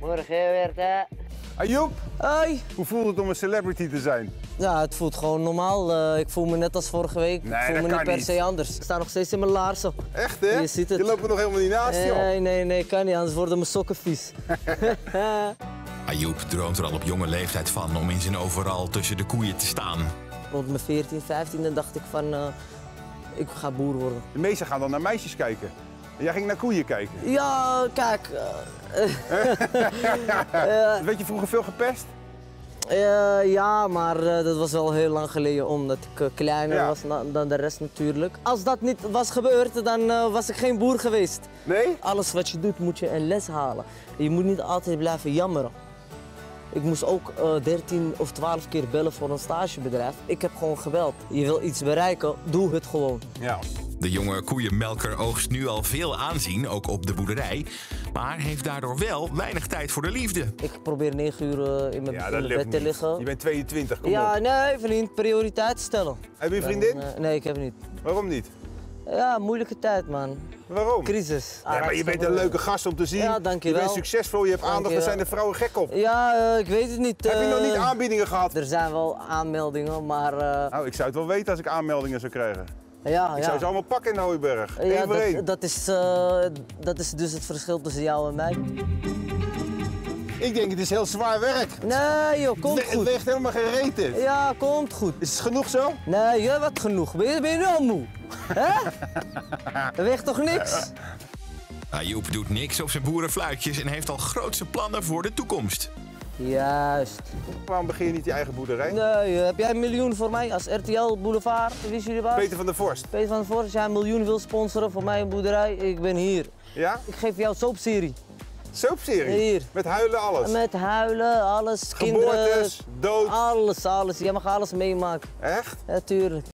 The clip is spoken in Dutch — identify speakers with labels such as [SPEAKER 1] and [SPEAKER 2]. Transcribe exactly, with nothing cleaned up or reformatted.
[SPEAKER 1] Morgen weer, hè?
[SPEAKER 2] Ayoub,
[SPEAKER 3] Hoi.
[SPEAKER 2] hoe voelt het om een celebrity te zijn?
[SPEAKER 3] Ja, het voelt gewoon normaal. Uh, ik voel me net als vorige week.
[SPEAKER 2] Nee,
[SPEAKER 3] ik voel
[SPEAKER 2] dat
[SPEAKER 3] me
[SPEAKER 2] kan
[SPEAKER 3] niet per
[SPEAKER 2] niet.
[SPEAKER 3] se anders. Ik sta nog steeds in mijn laarzen.
[SPEAKER 2] Echt, hè?
[SPEAKER 3] Je ziet het.
[SPEAKER 2] Je loopt er nog helemaal niet naast, joh.
[SPEAKER 3] Nee, nee, nee, kan niet, anders worden mijn sokken vies.
[SPEAKER 4] Ayoub droomt er al op jonge leeftijd van om in zijn overal tussen de koeien te staan.
[SPEAKER 3] Rond mijn veertien, vijftien dacht ik van, uh, ik ga boer worden.
[SPEAKER 2] De meesten gaan dan naar meisjes kijken. En jij ging naar koeien kijken.
[SPEAKER 3] Ja, kijk. Uh, uh,
[SPEAKER 2] Werd je vroeger veel gepest?
[SPEAKER 3] Uh, ja, maar uh, dat was wel heel lang geleden, omdat ik uh, kleiner
[SPEAKER 2] Ja.
[SPEAKER 3] was dan de rest natuurlijk. Als dat niet was gebeurd, dan uh, was ik geen boer geweest.
[SPEAKER 2] Nee?
[SPEAKER 3] Alles wat je doet, moet je een les halen. Je moet niet altijd blijven jammeren. Ik moest ook uh, dertien of twaalf keer bellen voor een stagebedrijf. Ik heb gewoon gebeld. Je wil iets bereiken, doe het gewoon.
[SPEAKER 2] Ja.
[SPEAKER 4] De jonge koeienmelker oogst nu al veel aanzien, ook op de boerderij. Maar heeft daardoor wel weinig tijd voor de liefde.
[SPEAKER 3] Ik probeer negen uur uh, in mijn
[SPEAKER 2] Ja,
[SPEAKER 3] in
[SPEAKER 2] dat
[SPEAKER 3] de
[SPEAKER 2] lukt
[SPEAKER 3] bed te
[SPEAKER 2] niet.
[SPEAKER 3] liggen.
[SPEAKER 2] Je bent tweeëntwintig, kom
[SPEAKER 3] Ja,
[SPEAKER 2] op.
[SPEAKER 3] nee, vriend, prioriteit stellen.
[SPEAKER 2] Heb je een vriendin?
[SPEAKER 3] Dan, uh, nee, ik heb het niet.
[SPEAKER 2] Waarom niet?
[SPEAKER 3] Ja, moeilijke tijd, man.
[SPEAKER 2] Waarom?
[SPEAKER 3] Crisis.
[SPEAKER 2] Ja, maar je bent een leuke gast om te zien.
[SPEAKER 3] Ja, dankjewel.
[SPEAKER 2] Je bent succesvol, je hebt aandacht, daar
[SPEAKER 3] Dankjewel.
[SPEAKER 2] zijn de vrouwen gek op.
[SPEAKER 3] Ja, uh, ik weet het niet.
[SPEAKER 2] Heb je nog niet
[SPEAKER 3] uh,
[SPEAKER 2] aanbiedingen gehad?
[SPEAKER 3] Er zijn wel aanmeldingen, maar uh,
[SPEAKER 2] Nou, ik zou het wel weten als ik aanmeldingen zou krijgen.
[SPEAKER 3] ja,
[SPEAKER 2] Ik
[SPEAKER 3] ja.
[SPEAKER 2] zou ze allemaal pakken in Hooiberg. Eén
[SPEAKER 3] ja,
[SPEAKER 2] voor één.
[SPEAKER 3] dat, dat, is, uh, dat is dus het verschil tussen jou en mij.
[SPEAKER 2] Ik denk, het is heel zwaar werk.
[SPEAKER 3] Nee joh, komt
[SPEAKER 2] Het
[SPEAKER 3] goed.
[SPEAKER 2] weegt helemaal geen reet in.
[SPEAKER 3] Ja, komt goed.
[SPEAKER 2] Is het genoeg zo?
[SPEAKER 3] Nee, je wat genoeg. Ben je, ben je nu al moe? Hè? Dat weegt toch niks?
[SPEAKER 4] Ayoub doet niks op zijn boerenfluitjes en heeft al grootse plannen voor de toekomst.
[SPEAKER 3] Juist.
[SPEAKER 2] Waarom begin je niet je eigen boerderij?
[SPEAKER 3] Nee, heb jij een miljoen voor mij als R T L Boulevard? Wist jullie wat?
[SPEAKER 2] Peter van der Vorst.
[SPEAKER 3] Peter van der Vorst, als jij een miljoen wil sponsoren voor mij een boerderij, ik ben hier.
[SPEAKER 2] Ja?
[SPEAKER 3] Ik geef jou soapserie.
[SPEAKER 2] Soapserie?
[SPEAKER 3] Hier.
[SPEAKER 2] Met huilen, alles?
[SPEAKER 3] Met huilen, alles, kinderen.
[SPEAKER 2] Geboortes, dood.
[SPEAKER 3] Alles, alles. Jij mag alles meemaken.
[SPEAKER 2] Echt?
[SPEAKER 3] Ja, tuurlijk.